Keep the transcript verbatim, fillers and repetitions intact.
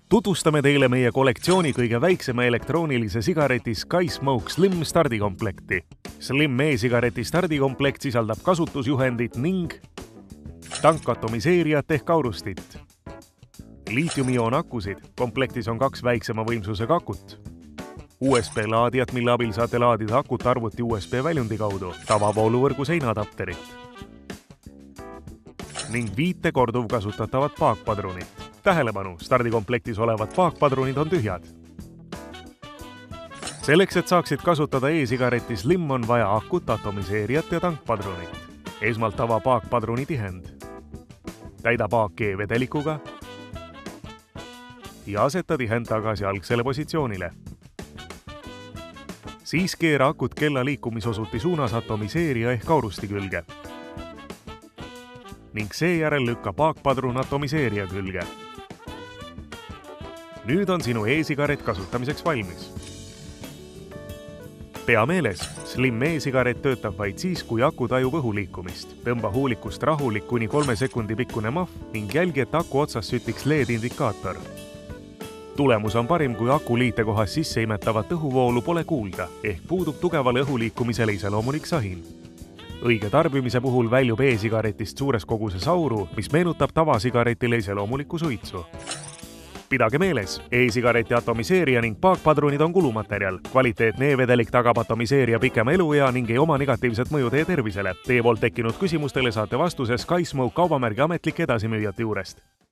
Tutvustame teile meie kollektsiooni kõige väiksema elektroonilise sigareti SkySmoke Slim stardikomplekti. Slim e-sigareti stardikomplekt sisaldab kasutusjuhendit ning tankatomiseerijat ehk aurustit. Liitium-ioon akusid, komplektis on kaks väiksema võimsusega akut. U S B laadijat, mille abil saate laadida akut arvuti U S B väljundi kaudu, tavavooluvõrgu seinaadapterit ning viite korduvkasutatavat paakpadrunit. Tähelepanu, stardikomplektis olevad paakpadrunid on tühjad. Selleks, et saaksid kasutada e-sigareti Slim, on vaja akut, atomiseerijat ja tankpadrunit. Esmalt ava paakpadruni tihend. Täida paak e-vedelikuga ja aseta tihend tagasi algsele positsioonile. Siis keera akut kella liikumisosuti suunas atomiseerija ehk aurusti külge ning seejärel lükka paakpadrun atomiseerija külge. Nüüd on sinu e-sigaret kasutamiseks valmis. Pea meeles, Slim e-sigaret töötab vaid siis, kui aku tajub õhu liikumist. Tõmba huulikust rahulik kuni kolme sekundi pikkune mahv ning jälgi, et aku otsas sütiks L E D-indikaator. Tulemus on parim, kui aku liitekohas sisse imetavat õhuvoolu pole kuulda, ehk puudub tugevale õhuliikumisele iseloomulik sahin. Õige tarbimise puhul väljub e-sigaretist suures koguses auru, mis meenutab tavasigaretile iseloomulikku suitsu. Pidage meeles, e-sigareti atomiseerija ning paakpadrunid on kulumaterjal. Kvaliteetne e-vedelik tagab atomiseerija pikema eluea ning ei oma negatiivset mõju teie tervisele. Teie poolt tekkinud küsimustele saate vastuse SkySmoke kaubamärgi ametlike edasimüüjate juurest.